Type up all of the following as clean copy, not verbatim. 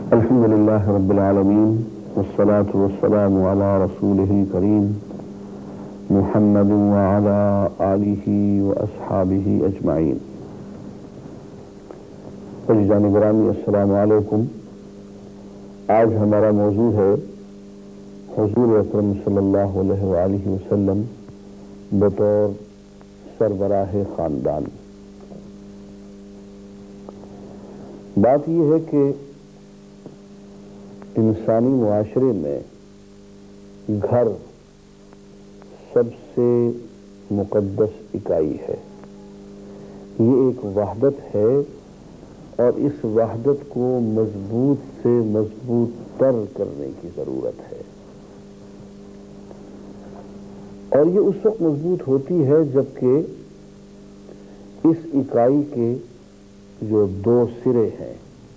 الحمد لله رب العالمين والصلاة والسلام على رسوله الكريم محمد وعلى آله وأصحابه أجمعين. عزیزان گرامی، السلام علیکم. آج ہمارا موضوع ہے حضور اکرم صلی اللہ علیہ وآلہ وسلم بطور سربراہ خاندان. بات یہ ہے کہ انسانی معاشرے میں گھر سب سے مقدس اکائی ہے. یہ ایک وحدت ہے اور اس وحدت کو مضبوط سے مضبوط تر کرنے کی ضرورت ہے. اور یہ اس وقت مضبوط ہوتی ہے جبکہ اس اکائی کے جو دو سرے ہیں،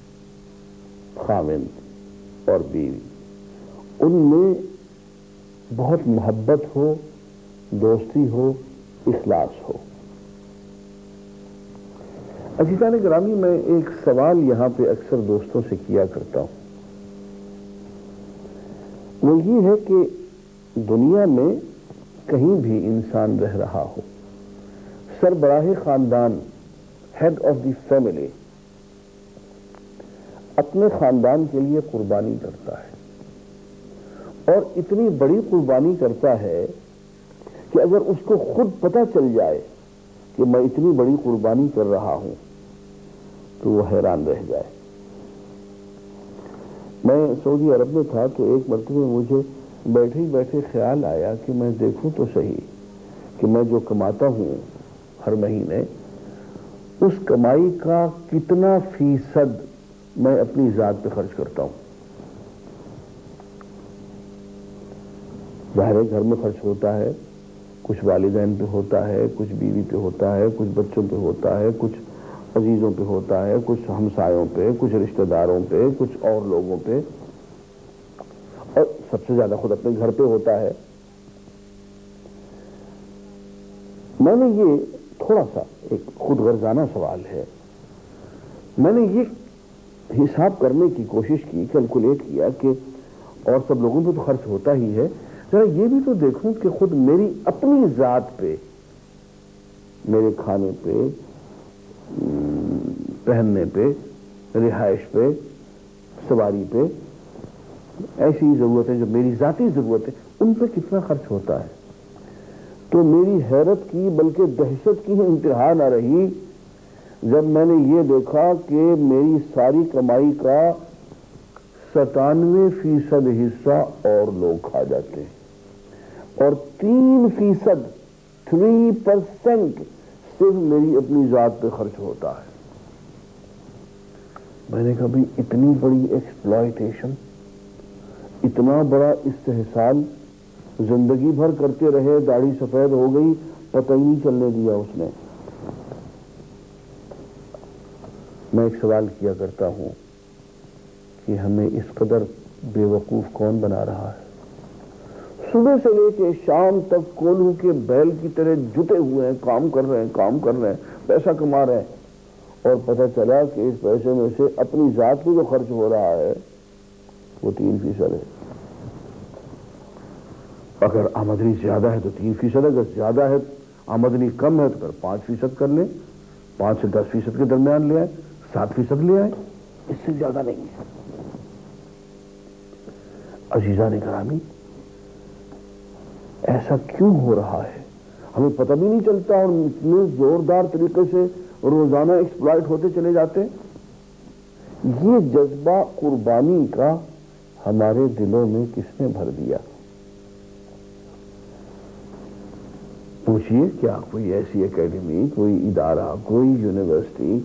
خاوند اور بیوی، ان میں بہت محبت ہو، دوستی ہو، اخلاص ہو. عزیزان گرامی، میں ایک سوال یہاں پہ اکثر دوستوں سے کیا کرتا ہوں. وہ یہ ہے کہ دنیا میں کہیں بھی انسان رہ رہا ہو، سربراہ خاندان، ہیڈ آف دی فیملی، اپنے خاندان کے لیے قربانی کرتا ہے، اور اتنی بڑی قربانی کرتا ہے کہ اگر اس کو خود پتہ چل جائے کہ میں اتنی بڑی قربانی کر رہا ہوں تو وہ حیران رہ جائے. میں سعودی عرب میں تھا تو ایک مرتبہ مجھے بیٹھے ہی بیٹھے خیال آیا کہ میں دیکھوں تو صحیح کہ میں جو کماتا ہوں ہر مہینے، اس کمائی کا کتنا فیصد میں اپنی ذات پہ خرچ کرتا ہوں. ظاہر ہے گھر میں خرچ ہوتا ہے، کچھ والدین پہ ہوتا ہے، کچھ بیوی پہ ہوتا ہے، کچھ بچوں پہ ہوتا ہے، کچھ عزیزوں پہ ہوتا ہے، کچھ ہمسایوں پہ، کچھ رشتہ داروں پہ، کچھ اور لوگوں پہ، اور سب سے زیادہ خود اپنے گھر پہ ہوتا ہے. میں نے یہ تھوڑا سا ایک خود غرضانہ سوال ہے، میں نے یہ حساب کرنے کی کوشش کی، کیلکولیٹ کیا کہ اور سب لوگوں پہ تو خرچ ہوتا ہی ہے، ذرا یہ بھی تو دیکھوں کہ خود میری اپنی ذات پہ، میرے کھانے پہ، پہننے پہ، رہائش پہ، سواری پہ، ایسی ضرورتیں جو میری ذاتی ضرورتیں، ان پہ کتنا خرچ ہوتا ہے. تو میری حیرت کی بلکہ دہشت کی انتہا نہ رہی جب میں نے یہ دیکھا کہ میری ساری کمائی کا 97% حصہ اور لوگ کھا جاتے ہیں، اور 3% 3% صرف میری اپنی ذات پہ خرچ ہوتا ہے. میں نے کہا بھئی اتنی بڑی ایکسپلائٹیشن، اتنا بڑا استحصال، زندگی بھر کرتے رہے، داڑھی سفید ہو گئی، پتہ ہی نہیں چلنے دیا اس نے. میں ایک سوال کیا کرتا ہوں کہ ہمیں اس قدر بے وقوف کون بنا رہا ہے؟ صبح سے لے کے شام تک کولہو کے بیل کی طرح جٹے ہوئے ہیں، کام کر رہے ہیں، پیسہ کما رہے ہیں، اور پتہ چلا کہ اس پیسے میں سے اپنی ذات پہ جو خرچ ہو رہا ہے وہ 3% ہے. اگر آمدنی زیادہ ہے تو 3%، اگر زیادہ ہے، آمدنی کم ہے تو پھر 5% کر لیں، 5 سے 10% کے درمیان لے آئیں، 7% لے آئیں، اس سے زیادہ نہیں ہے. عزیزان گرامی، ایسا کیوں ہو رہا ہے؟ ہمیں پتہ بھی نہیں چلتا اور اتنے زوردار طریقے سے روزانہ ایکسپلائٹ ہوتے چلے جاتے ہیں. یہ جذبہ قربانی کا ہمارے دلوں میں کس نے بھر دیا؟ پوچھئے کیا کوئی ایسی اکیڈمی، کوئی ادارہ، کوئی یونیورسٹی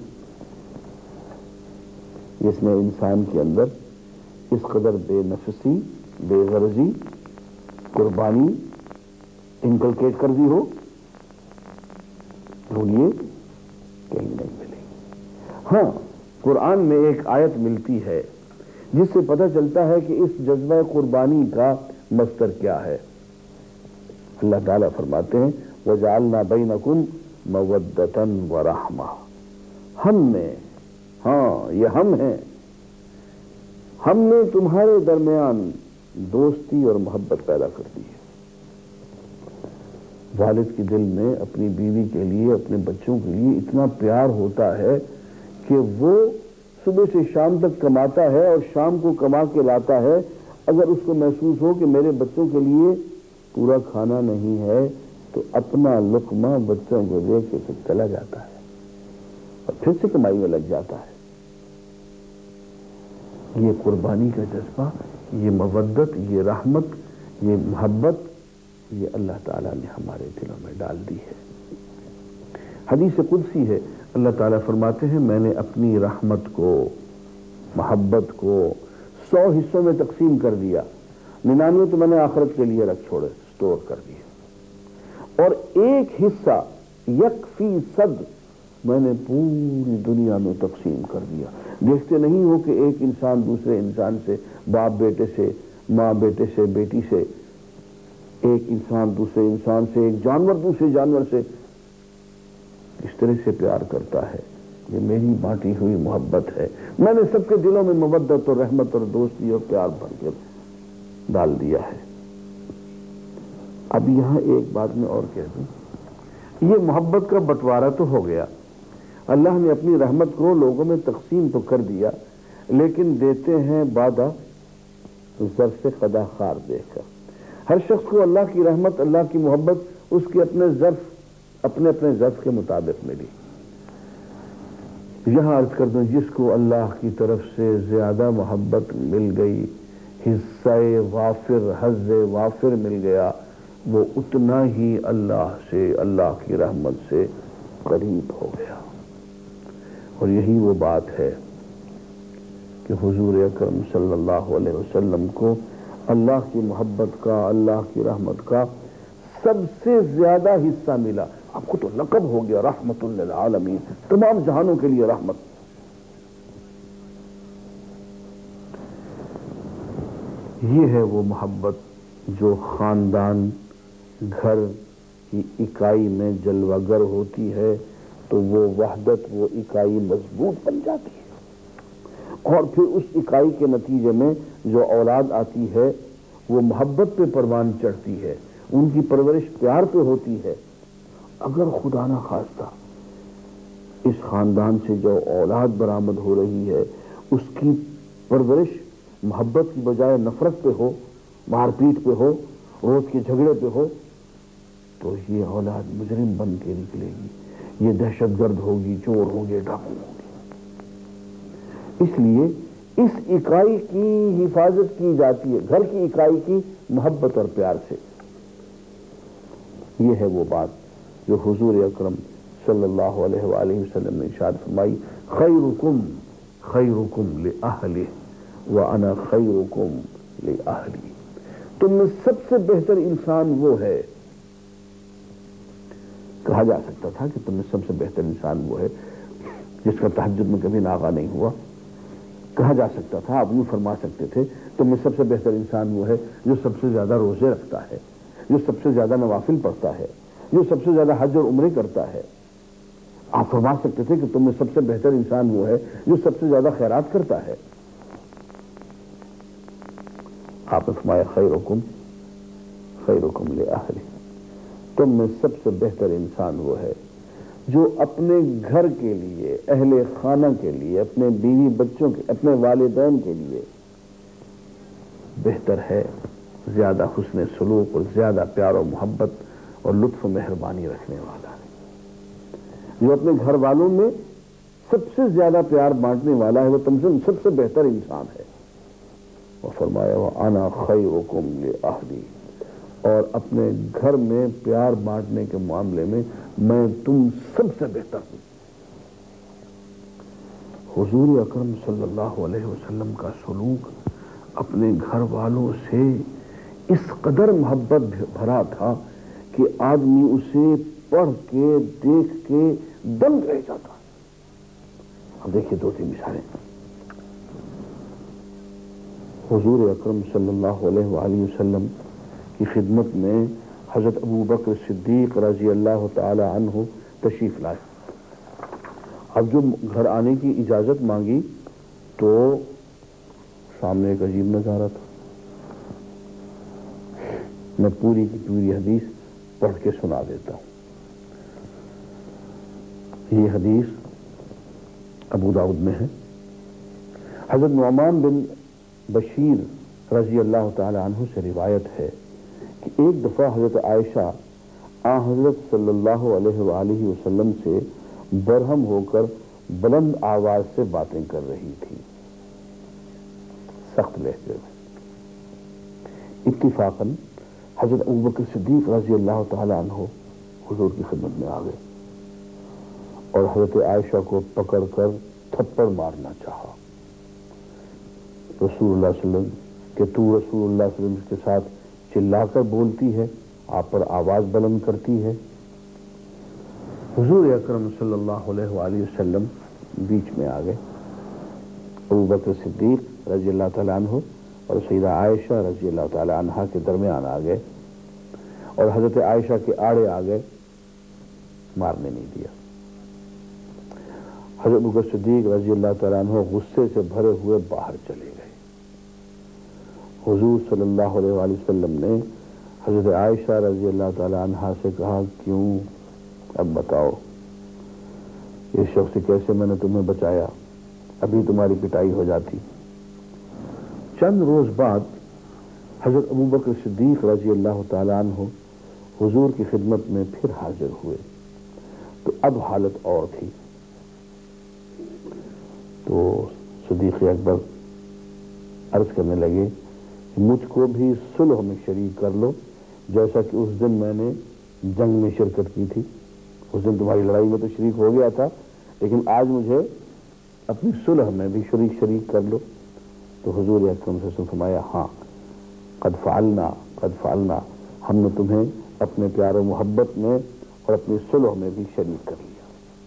جس نے انسان کے اندر اس قدر بے نفسی، بے غرضی، قربانی انکلکیٹ کر دی ہو؟ ڈھونڈیے، کہیں نہیں ملے. ہاں، قرآن میں ایک آیت ملتی ہے جس سے پتہ چلتا ہے کہ اس جذبہ قربانی کا مصدر کیا ہے. اللہ تعالیٰ فرماتے ہیں وَجَعَلْنَا بَيْنَكُمْ مَوَدَّةً وَرَحْمَةً. ہم نے، ہاں یہ ہم ہیں، ہم نے تمہارے درمیان دوستی اور محبت پیدا کر دی ہے۔ والد کے دل میں اپنی بیوی کے لیے، اپنے بچوں کے لیے اتنا پیار ہوتا ہے کہ وہ صبح سے شام تک کماتا ہے اور شام کو کما کے لاتا ہے۔ اگر اس کو محسوس ہو کہ میرے بچوں کے لیے پورا کھانا نہیں ہے تو اپنا لقمہ بچوں کو دے کے پھر چلا جاتا ہے اور پھر سے کمائی میں لگ جاتا ہے۔ یہ قربانی کا جذبہ، یہ مودت، یہ رحمت، یہ محبت، یہ اللہ تعالیٰ نے ہمارے دلوں میں ڈال دی ہے۔ حدیث قدسی ہے، اللہ تعالیٰ فرماتے ہیں میں نے اپنی رحمت کو، محبت کو 100 حصوں میں تقسیم کر دیا، 99 تو میں نے آخرت کے لیے رکھ چھوڑے، سٹور کر دیے، اور ایک حصہ 1% میں نے پوری دنیا میں تقسیم کر دیا۔ دیکھتے نہیں ہو کہ ایک انسان دوسرے انسان سے، باپ بیٹے سے، ماں بیٹے سے، بیٹی سے، ایک انسان دوسرے انسان سے، ایک جانور دوسرے جانور سے اس طرح سے پیار کرتا ہے۔ یہ میری بانٹی ہوئی محبت ہے، میں نے سب کے دلوں میں مودت اور رحمت اور دوستی اور پیار بھر کے ڈال دیا ہے۔ اب یہاں ایک بات میں اور کہہ دوں، یہ محبت کا بٹوارا تو ہو گیا، اللہ نے اپنی رحمت کو لوگوں میں تقسیم تو کر دیا، لیکن دیتے ہیں وعدہ ظرف قضا خار دے کر۔ ہر شخص کو اللہ کی رحمت، اللہ کی محبت اس کے اپنے ظرف کے مطابق ملی۔ یہاں عرض کر دوں، جس کو اللہ کی طرف سے زیادہ محبت مل گئی، حصہ وافر، حظ وافر مل گیا، وہ اتنا ہی اللہ سے، اللہ کی رحمت سے قریب ہو گیا۔ اور یہی وہ بات ہے کہ حضور اکرم صلی اللہ علیہ وسلم کو اللہ کی محبت کا، اللہ کی رحمت کا سب سے زیادہ حصہ ملا۔ آپ کو تو لقب ہو گیا رحمت للعالمین، تمام جہانوں کے لیے رحمت۔ یہ ہے وہ محبت جو خاندان، گھر کی اکائی میں جلوہ گر ہوتی ہے تو وہ وحدت، وہ اکائی مضبوط بن جاتی ہے، اور پھر اس اکائی کے نتیجے میں جو اولاد آتی ہے وہ محبت پہ پروان چڑھتی ہے، ان کی پرورش پیار پہ ہوتی ہے۔ اگر خدا نہ خواستہ اس خاندان سے جو اولاد برآمد ہو رہی ہے اس کی پرورش محبت کی بجائے نفرت پہ ہو، مار پیٹ پہ ہو، روز کے جھگڑے پہ ہو، تو یہ اولاد مجرم بن کے نکلے گی، یہ دہشت گرد ہوگی، چور ہوں گے، ڈاکو ہوں گے۔ اس لیے اس اکائی کی حفاظت کی جاتی ہے، گھر کی اکائی کی محبت اور پیار سے۔ یہ ہے وہ بات جو حضور اکرم صلی اللہ علیہ وآلہ وسلم نے ارشاد فرمائی، خیرکم خیرکم لأہلہ وانا خیرکم لأہلی۔ تم میں سب سے بہتر انسان وہ ہے، کہا جا سکتا تھا کہ تم میں سب سے بہتر انسان وہ ہے جس کا تہجد میں کبھی ناغہ نہیں ہوا، کہا جا سکتا تھا، آپ یوں فرما سکتے تھے تم میں سب سے بہتر انسان وہ ہے جو سب سے زیادہ روزے رکھتا ہے، جو سب سے زیادہ نوافل پڑھتا ہے، جو سب سے زیادہ حج اور عمرے کرتا ہے۔ آپ فرما سکتے تھے کہ تم میں سب سے بہتر انسان وہ ہے جو سب سے زیادہ خیرات کرتا ہے۔ آپ نے فرمایا خیرکم خیرکم لأہلہ، تم میں سب سے بہتر انسان وہ ہے جو اپنے گھر کے لیے، اہل خانہ کے لیے، اپنے بیوی بچوں کے، اپنے والدین کے لیے بہتر ہے، زیادہ حسن سلوک اور زیادہ پیار و محبت اور لطف و مہربانی رکھنے والا ہے، جو اپنے گھر والوں میں سب سے زیادہ پیار بانٹنے والا ہے، وہ تم سے سب سے بہتر انسان ہے۔ اور فرمایا وَأَنَا خَيْرُكُمْ لِأَهْلِي، اور اپنے گھر میں پیار بانٹنے کے معاملے میں میں تم سب سے بہتر ہوں۔ حضور اکرم صلی اللہ علیہ وسلم کا سلوک اپنے گھر والوں سے اس قدر محبت بھرا تھا کہ آدمی اسے پڑھ کے، دیکھ کے دنگ رہ جاتا۔ اب دیکھیے دو تین مثالیں۔ حضور اکرم صلی اللہ علیہ وآلہ وسلم کی خدمت میں حضرت ابو بکر صدیق رضی اللہ تعالی عنہ تشریف لائے۔ اب جو گھر آنے کی اجازت مانگی تو سامنے ایک عجیب نظارہ تھا. میں پوری کی پوری حدیث پڑھ کے سنا دیتا ہوں. یہ حدیث ابو داؤد میں ہے. حضرت نعمان بن بشیر رضی اللہ تعالی عنہ سے روایت ہے کہ ایک دفعہ حضرت عائشہ حضرت صلی اللہ علیہ وآلہ وسلم سے برہم ہو کر بلند آواز سے باتیں کر رہی تھی، سخت لہجے میں. اتفاقاً حضرت ابوبکر صدیق رضی اللہ تعالی عنہ حضور کی خدمت میں آ گئے اور حضرت عائشہ کو پکڑ کر تھپڑ مارنا چاہا. رسول اللہ صلی اللہ علیہ وسلم کہ تو رسول اللہ صلی اللہ علیہ وسلم کے ساتھ چلا کر بولتی ہے، آپ پر آواز بلند کرتی ہے. حضور اکرم صلی اللہ علیہ وآلہ وسلم بیچ میں آ گئے. ابوبکر صدیق رضی اللہ تعالیٰ عنہ اور سیدہ عائشہ رضی اللہ تعالیٰ عنہا کے درمیان آ گئے اور حضرت عائشہ کے آڑے آ گئے، مارنے نہیں دیا. حضرت ابوبکر صدیق رضی اللہ تعالیٰ عنہ غصے سے بھرے ہوئے باہر چلے گئے. حضور صلی اللہ علیہ وآلہ وسلم نے حضرت عائشہ رضی اللہ تعالیٰ عنہا سے کہا، کیوں؟ اب بتاؤ اس شخص سے کیسے میں نے تمہیں بچایا، ابھی تمہاری پٹائی ہو جاتی. چند روز بعد حضرت ابوبکر صدیق رضی اللہ تعالیٰ عنہ حضور کی خدمت میں پھر حاضر ہوئے تو اب حالت اور تھی. تو صدیق اکبر عرض کرنے لگے کہ مجھ کو بھی صلح میں شریک کر لو، جیسا کہ اس دن میں نے جنگ میں شرکت کی تھی. اس دن تمہاری لڑائی میں تو شریک ہو گیا تھا، لیکن آج مجھے اپنی صلح میں بھی شریک کر لو. تو حضور اکرم سے فرمایا، ہاں قد فعلنا، ہم نے تمہیں اپنے پیار و محبت میں اور اپنی صلح میں بھی شریک کر لیا.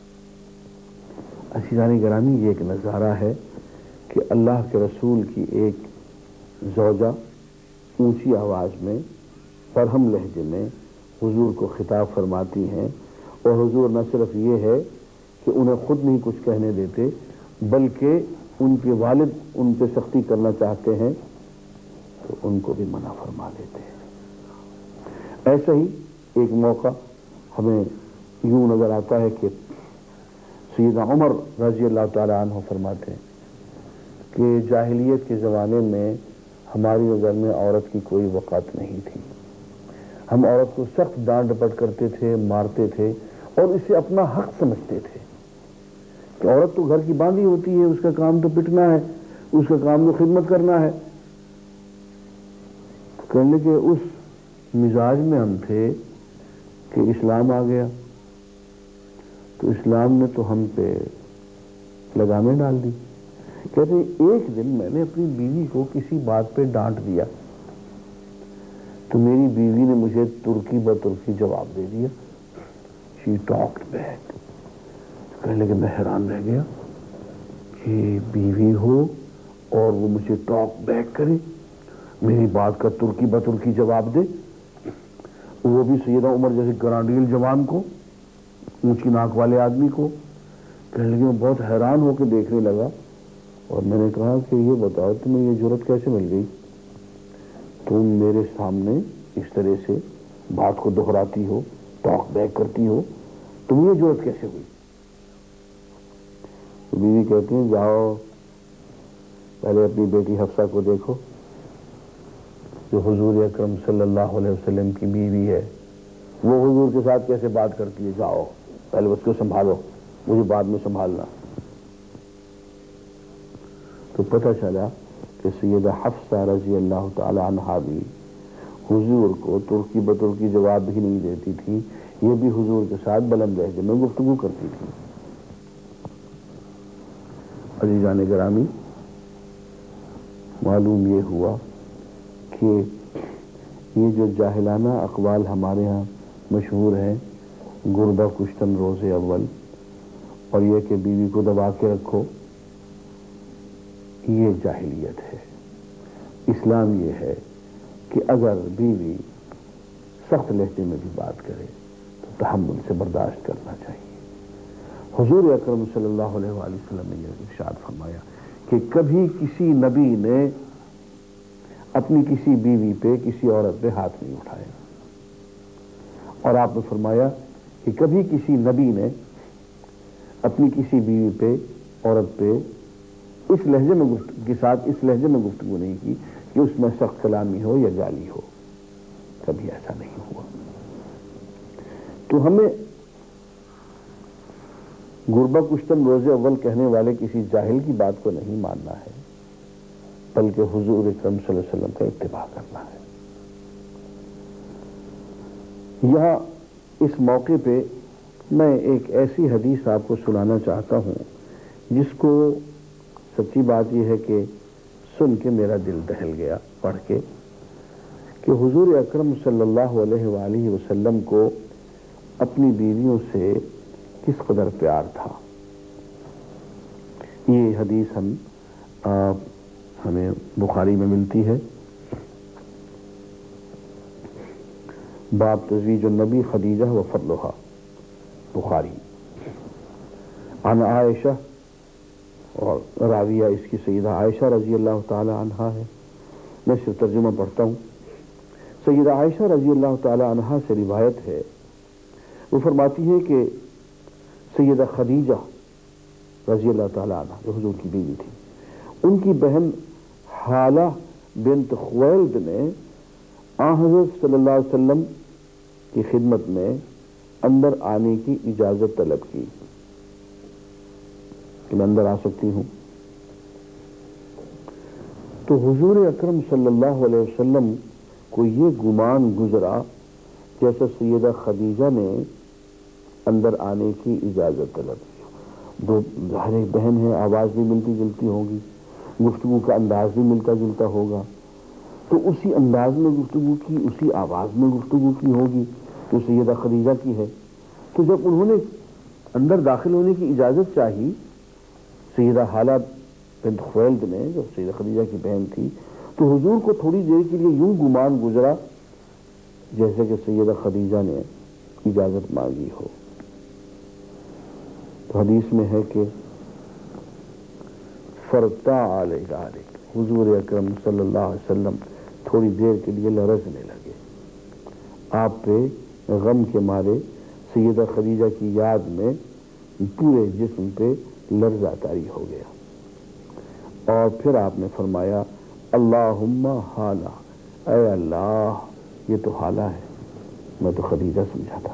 عزیزان گرامی، یہ ایک نظارہ ہے کہ اللہ کے رسول کی ایک زوجہ اونچی آواز میں برہم لہجے میں حضور کو خطاب فرماتی ہیں، اور حضور نہ صرف یہ ہے کہ انہیں خود نہیں کچھ کہنے دیتے، بلکہ ان کے والد ان پہ سختی کرنا چاہتے ہیں تو ان کو بھی منع فرما دیتے ہیں. ایسا ہی ایک موقع ہمیں یوں نظر آتا ہے کہ سیدنا عمر رضی اللہ تعالی عنہ فرماتے ہیں کہ جاہلیت کے زمانے میں ہماری نظر میں عورت کی کوئی وقت نہیں تھی. ہم عورت کو سخت ڈانٹ ڈپٹ کرتے تھے، مارتے تھے اور اسے اپنا حق سمجھتے تھے کہ عورت تو گھر کی باندھی ہوتی ہے، اس کا کام تو پٹنا ہے، اس کا کام تو خدمت کرنا ہے. کرنے کے اس مزاج میں ہم تھے کہ اسلام آ گیا تو اسلام نے تو ہم پہ لگامیں ڈال دی. کہتے ہیں ایک دن میں نے اپنی بیوی کو کسی بات پہ ڈانٹ دیا تو میری بیوی نے مجھے ترکی بترکی جواب دے دیا. She talked back. کہنے لگے میں حیران رہ گیا کہ بیوی ہو اور وہ مجھے ٹاک بیک کرے، میری بات کا ترکی بترکی جواب دے، وہ بھی سیدہ عمر جیسے گرانڈیل جوان کو، اونچی ناک والے آدمی کو. کہنے لگے میں بہت حیران ہو کے دیکھنے لگا اور میں نے کہا کہ یہ بتاؤ تمہیں یہ جرأت کیسے مل گئی، تم میرے سامنے اس طرح سے بات کو دہراتی ہو، ٹاک بیک کرتی ہو، تمہیں یہ جرأت کیسے ہوئی؟ تو بیوی کہتی ہیں جاؤ پہلے اپنی بیٹی حفصہ کو دیکھو جو حضور اکرم صلی اللہ علیہ وسلم کی بیوی ہے، وہ حضور کے ساتھ کیسے بات کرتی ہے، جاؤ پہلے اس کو سنبھالو، مجھے بعد میں سنبھالنا. تو پتہ چلا کہ سیدہ حفصہ رضی اللہ تعالی عنہا بھی حضور کو ترکی بترکی جواب بھی نہیں دیتی تھی، یہ بھی حضور کے ساتھ بلند لہجے میں گفتگو کرتی تھی. عزیزان گرامی، معلوم یہ ہوا کہ یہ جو جاہلانہ اقوال ہمارے ہاں مشہور ہیں، گردہ کشتن روز اول، اور یہ کہ بیوی کو دبا کے رکھو، یہ جاہلیت ہے. اسلام یہ ہے کہ اگر بیوی سخت لہجے میں بھی بات کرے تو تحمل سے برداشت کرنا چاہیے. حضور اکرم صلی اللہ علیہ وآلہ وسلم نے یہ ارشاد فرمایا کہ کبھی کسی نبی نے اپنی کسی بیوی پہ کسی عورت پہ ہاتھ نہیں اٹھایا، اور آپ نے فرمایا کہ کبھی کسی نبی نے اپنی کسی بیوی پہ عورت پہ اس لہجے میں کے ساتھ اس لہجے میں گفتگو نہیں کی کہ اس میں سخت کلامی ہو یا گالی ہو، کبھی ایسا نہیں ہوا۔ تو ہمیں غربہ کشتم روز اول کہنے والے کسی جاہل کی بات کو نہیں ماننا ہے، بلکہ حضور اکرم صلی اللہ علیہ وسلم کا اتباع کرنا ہے۔ یہاں اس موقع پہ میں ایک ایسی حدیث آپ کو سنانا چاہتا ہوں جس کو سچی بات یہ ہے کہ سن کے میرا دل دہل گیا پڑھ کے، کہ حضور اکرم صلی اللہ علیہ وآلہ وسلم کو اپنی بیویوں سے کس قدر پیار تھا۔ یہ حدیث ہمیں بخاری میں ملتی ہے، باب تزویج النبی خدیجہ و فضلہا، بخاری۔ عن عائشہ، اور راویہ اس کی سیدہ عائشہ رضی اللہ تعالی عنہا ہے۔ میں صرف ترجمہ پڑھتا ہوں۔ سیدہ عائشہ رضی اللہ تعالی عنہا سے روایت ہے، وہ فرماتی ہے کہ سیدہ خدیجہ رضی اللہ تعالی عنہ جو حضور کی بیوی تھی، ان کی بہن حالہ بنت خویلد نے آن حضرت صلی اللہ علیہ وسلم کی خدمت میں اندر آنے کی اجازت طلب کی کہ میں اندر آ سکتی ہوں۔ تو حضور اکرم صلی اللہ علیہ وسلم کو یہ گمان گزرا جیسا سیدہ خدیجہ نے اندر آنے کی اجازت طلب کی۔ دو ہر ایک بہن ہے، آواز بھی ملتی جلتی ہوگی، گفتگو کا انداز بھی ملتا جلتا ہوگا، تو اسی انداز میں گفتگو کی، اسی آواز میں گفتگو کی ہوگی جو سیدہ خدیجہ کی ہے۔ تو جب انہوں نے اندر داخل ہونے کی اجازت چاہی سیدہ حالہ بنت خویلد نے، جو سیدہ خدیجہ کی بہن تھی، تو حضور کو تھوڑی دیر کے لیے یوں گمان گزرا جیسے کہ سیدہ خدیجہ نے اجازت مانگی ہو۔ تو حدیث میں ہے کہ فَارْتَاعَ لِذَلِكَ، حضور اکرم صلی اللہ علیہ وسلم تھوڑی دیر کے لیے لرزنے لگے، آپ پہ غم کے مارے سیدہ خدیجہ کی یاد میں پورے جسم پہ لرزہ طاری ہو گیا، اور پھر آپ نے فرمایا اللہم حالہ، اے اللہ یہ تو حالہ ہے، میں تو خدیجہ سمجھا تھا۔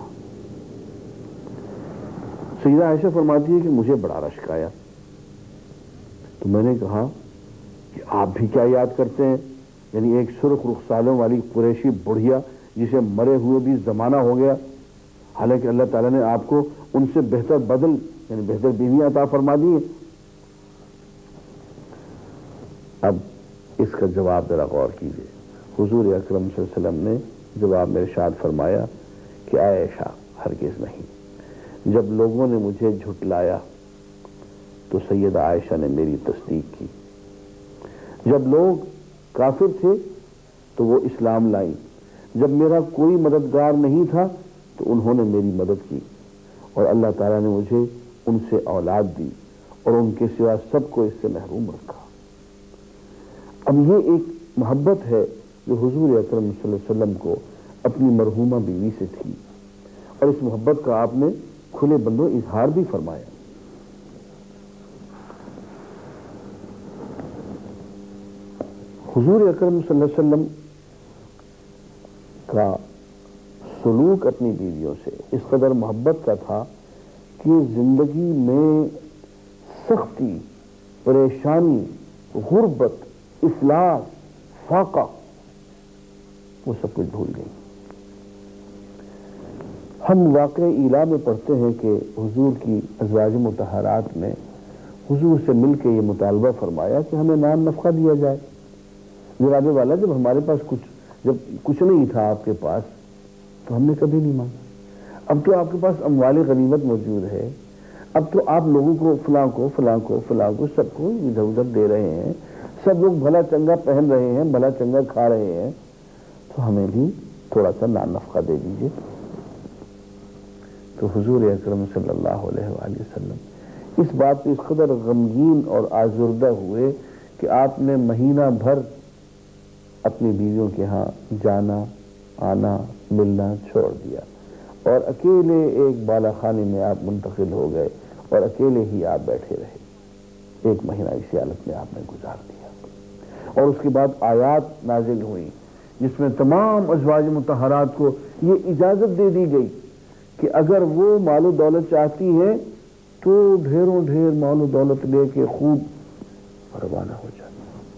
سیدہ عائشہ فرماتی ہے کہ مجھے بڑا رشک آیا، تو میں نے کہا کہ آپ بھی کیا یاد کرتے ہیں، یعنی ایک سرخ رخسالوں والی قریشی بڑھیا جسے مرے ہوئے بھی زمانہ ہو گیا، حالانکہ اللہ تعالیٰ نے آپ کو ان سے بہتر بدل یعنی بہتر بیویاں عطا فرما دی ہیں۔ اب اس کا جواب ذرا غور کیجیے۔ حضور اکرم صلی اللہ علیہ وسلم نے جواب میں ارشاد فرمایا کہ اے عائشہ ہرگز نہیں، جب لوگوں نے مجھے جھٹلایا تو سیدہ عائشہ نے میری تصدیق کی، جب لوگ کافر تھے تو وہ اسلام لائیں، جب میرا کوئی مددگار نہیں تھا تو انہوں نے میری مدد کی، اور اللہ تعالیٰ نے مجھے ان سے اولاد دی اور ان کے سوا سب کو اس سے محروم رکھا۔ اب یہ ایک محبت ہے جو حضور اکرم صلی اللہ علیہ وسلم کو اپنی مرحومہ بیوی سے تھی، اور اس محبت کا آپ نے کھلے بندوں اظہار بھی فرمایا۔ حضور اکرم صلی اللہ علیہ وسلم کا سلوک اپنی بیویوں سے اس قدر محبت کا تھا کہ زندگی میں سختی، پریشانی، غربت، افلاس، فاقہ، وہ سب کچھ بھول گئی۔ ہم واقعہ ایلا میں پڑھتے ہیں کہ حضور کی ازواج مطہرات میں حضور سے مل کے یہ مطالبہ فرمایا کہ ہمیں نان نفقہ دیا جائے۔ جناب والا جب ہمارے پاس کچھ نہیں تھا آپ کے پاس تو ہم نے کبھی نہیں مانگا، اب تو آپ کے پاس اموال غنیمت موجود ہے، اب تو آپ لوگوں کو فلاں کو فلاں کو فلاں کو سب کو ادھر ادھر دے رہے ہیں، سب لوگ بھلا چنگا پہن رہے ہیں، بھلا چنگا کھا رہے ہیں، تو ہمیں بھی تھوڑا سا نان نفقہ دے دیجیے۔ تو حضور اکرم صلی اللہ علیہ وآلہ وسلم اس بات پہ اس قدر غمگین اور آزردہ ہوئے کہ آپ نے مہینہ بھر اپنی بیویوں کے ہاں جانا آنا ملنا چھوڑ دیا اور اکیلے ایک بالا خانے میں آپ منتقل ہو گئے اور اکیلے ہی آپ بیٹھے رہے۔ ایک مہینہ اسی حالت میں آپ نے گزار دیا اور اس کے بعد آیات نازل ہوئی جس میں تمام ازواج مطہرات کو یہ اجازت دے دی گئی کہ اگر وہ مال و دولت چاہتی ہے تو ڈھیروں ڈھیر مال و دولت لے کے خوب روانہ ہو جائے،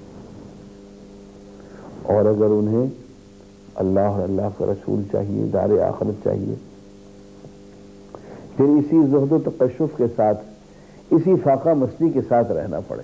اور اگر انہیں اللہ اور اللہ کا رسول چاہیے، دار آخرت چاہیے، پھر اسی زہد و تقشف کے ساتھ، اسی فاقہ مستی کے ساتھ رہنا پڑے۔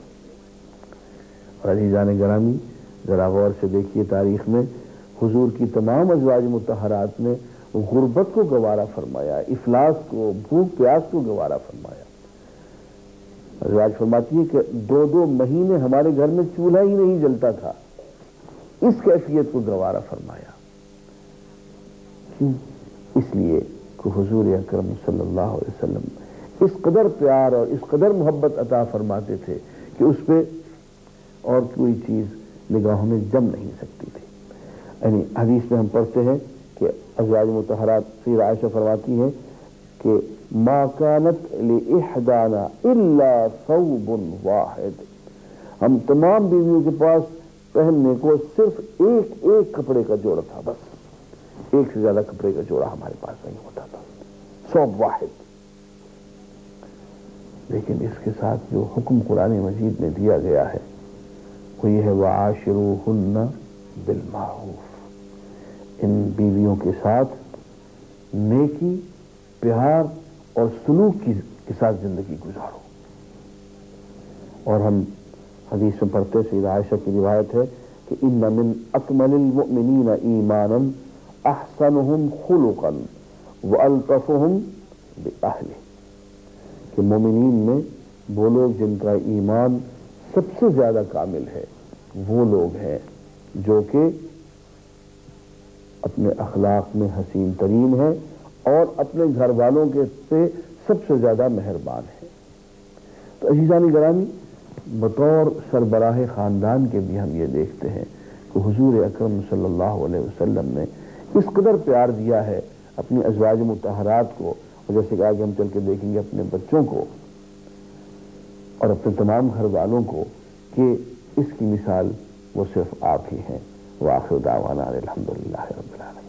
اور عزیزان گرامی، ذرا غور سے دیکھیے تاریخ میں حضور کی تمام ازواج مطہرات نے غربت کو گوارا فرمایا، افلاس کو، بھوک پیاس کو گوارا فرمایا۔ ازواج فرماتی ہے کہ 2 مہینے ہمارے گھر میں چولہا ہی نہیں جلتا تھا، اس کیفیت کو گوارا فرمایا۔ کیوں؟ اس لیے کہ حضور اکرم صلی اللہ علیہ وسلم اس قدر پیار اور اس قدر محبت عطا فرماتے تھے کہ اس پہ اور کوئی چیز نگاہوں میں جم نہیں سکتی تھی۔ یعنی حدیث میں ہم پڑھتے ہیں کہ ازواج مطہرات سیدہ عائشہ فرماتی ہیں کہ ما كانت لإحدانا الا ثوب واحد، ہم تمام بیویوں کے پاس پہننے کو صرف ایک کپڑے کا جوڑا تھا، بس ایک سے زیادہ کپڑے کا جوڑا ہمارے پاس نہیں ہوتا تھا، ثوب واحد۔ لیکن اس کے ساتھ جو حکم قرآن مجید میں دیا گیا ہے وہ یہ ہے وعاشروہن بالمعروف، ان بیویوں کے ساتھ نیکی، پیار اور سلوک کے ساتھ زندگی گزارو۔ اور ہم حدیث میں پڑھتے سیدہ عائشہ کی روایت ہے کہ ان من اکمل المؤمنین ایمانا احسنهم خلقا والطفهم باہلہ، کہ مومنین میں وہ لوگ جن کا ایمان سب سے زیادہ کامل ہے وہ لوگ ہیں جو کہ اپنے اخلاق میں حسین ترین ہے اور اپنے گھر والوں کے سے سب سے زیادہ مہربان ہے۔ تو عزیزان گرامی، بطور سربراہ خاندان کے بھی ہم یہ دیکھتے ہیں کہ حضور اکرم صلی اللہ علیہ وسلم نے اس قدر پیار دیا ہے اپنی ازواج مطہرات کو، اور جیسے کہ آگے ہم چل کے دیکھیں گے اپنے بچوں کو اور اپنے تمام گھر والوں کو، کہ اس کی مثال وہ صرف آپ ہی ہیں۔ وآخر دعوانا الحمدللہ رب العالمین۔